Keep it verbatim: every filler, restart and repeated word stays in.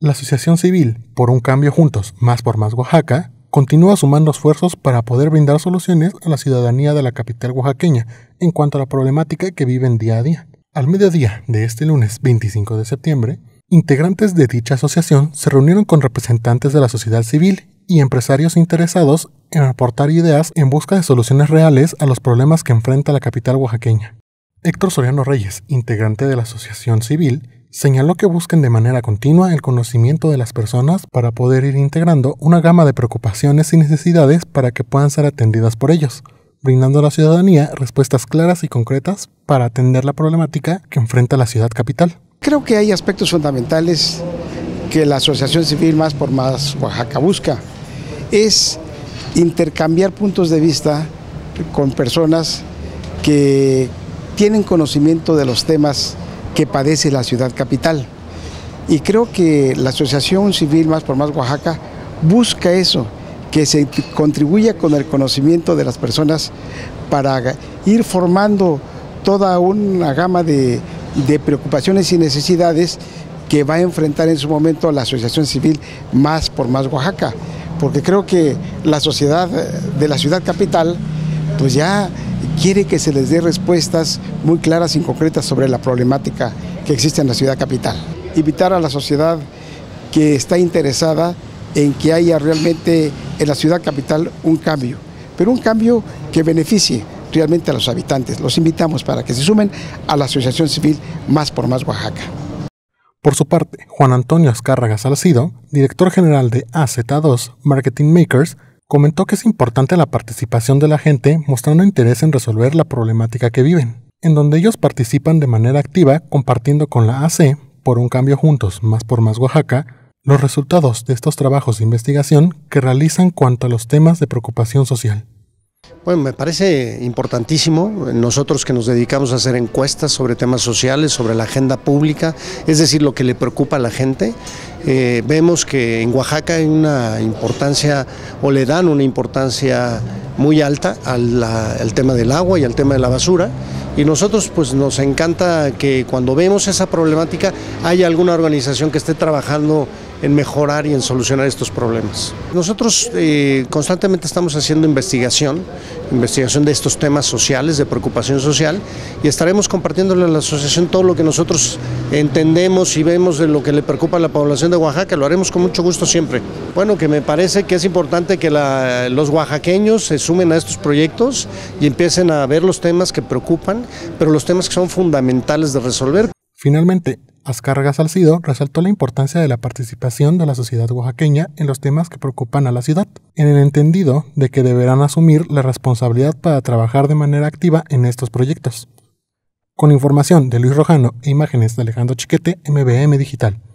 La Asociación Civil Por un Cambio Juntos, Más por Más Oaxaca, continúa sumando esfuerzos para poder brindar soluciones a la ciudadanía de la capital oaxaqueña en cuanto a la problemática que viven día a día. Al mediodía de este lunes veinticinco de septiembre, integrantes de dicha asociación se reunieron con representantes de la sociedad civil y empresarios interesados en aportar ideas en busca de soluciones reales a los problemas que enfrenta la capital oaxaqueña. Héctor Soriano Reyes, integrante de la Asociación Civil, señaló que buscan de manera continua el conocimiento de las personas para poder ir integrando una gama de preocupaciones y necesidades para que puedan ser atendidas por ellos, brindando a la ciudadanía respuestas claras y concretas para atender la problemática que enfrenta la ciudad capital. Creo que hay aspectos fundamentales que la Asociación Civil Más por Más Oaxaca busca. Es intercambiar puntos de vista con personas que tienen conocimiento de los temas que padece la ciudad capital. Y creo que la Asociación Civil Más por Más Oaxaca busca eso, que se contribuya con el conocimiento de las personas para ir formando toda una gama de, de preocupaciones y necesidades que va a enfrentar en su momento la Asociación Civil Más por Más Oaxaca. Porque creo que la sociedad de la ciudad capital pues ya quiere que se les dé respuestas muy claras y concretas sobre la problemática que existe en la ciudad capital. Invitar a la sociedad que está interesada en que haya realmente en la ciudad capital un cambio, pero un cambio que beneficie realmente a los habitantes. Los invitamos para que se sumen a la Asociación Civil Más por Más Oaxaca. Por su parte, Juan Antonio Azcárraga Salcido, director general de A Z dos Marketing Makers, comentó que es importante la participación de la gente mostrando interés en resolver la problemática que viven, en donde ellos participan de manera activa compartiendo con la A C, Por un Cambio Juntos, Más por Más Oaxaca, los resultados de estos trabajos de investigación que realizan cuanto a los temas de preocupación social. Bueno, me parece importantísimo, nosotros que nos dedicamos a hacer encuestas sobre temas sociales, sobre la agenda pública, es decir, lo que le preocupa a la gente. Eh, vemos que en Oaxaca hay una importancia, o le dan una importancia muy alta al, la, al tema del agua y al tema de la basura, y nosotros pues nos encanta que cuando vemos esa problemática haya alguna organización que esté trabajando en mejorar y en solucionar estos problemas. Nosotros eh, constantemente estamos haciendo investigación, investigación de estos temas sociales, de preocupación social, y estaremos compartiéndole a la asociación todo lo que nosotros entendemos y vemos de lo que le preocupa a la población de Oaxaca. Lo haremos con mucho gusto siempre. Bueno, que me parece que es importante que la, los oaxaqueños se sumen a estos proyectos y empiecen a ver los temas que preocupan, pero los temas que son fundamentales de resolver. Finalmente, Azcárraga Salcido resaltó la importancia de la participación de la sociedad oaxaqueña en los temas que preocupan a la ciudad, en el entendido de que deberán asumir la responsabilidad para trabajar de manera activa en estos proyectos. Con información de Luis Rojano e imágenes de Alejandro Chiquete, M B M Digital.